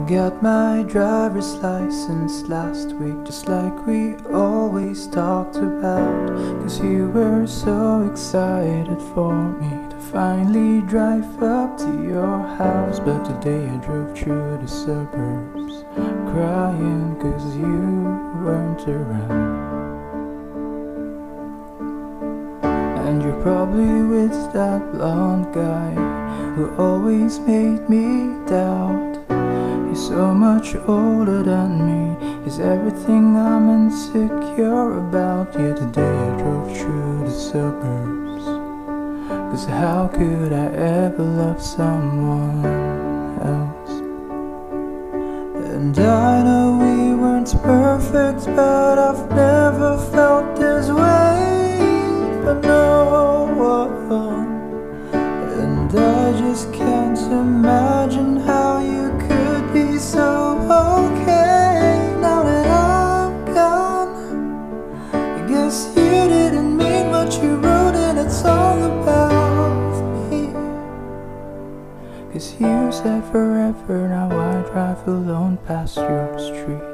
got my driver's license last week, just like we always talked about. 'Cause you were so excited for me to finally drive up to your house. But today I drove through the suburbs, crying 'cause you weren't around. And you're probably with that blonde guy who always made me doubt. He's so much older than me, he's everything I'm insecure about. Yeah, today I drove through the suburbs, 'cause how could I ever love someone else? And I know we weren't perfect, but I've never felt this way. But no, and I just can't imagine how you could be so okay now that I'm gone. I guess you didn't mean what you wrote, and it's all about me. 'Cause you said forever, now I drive alone past your street.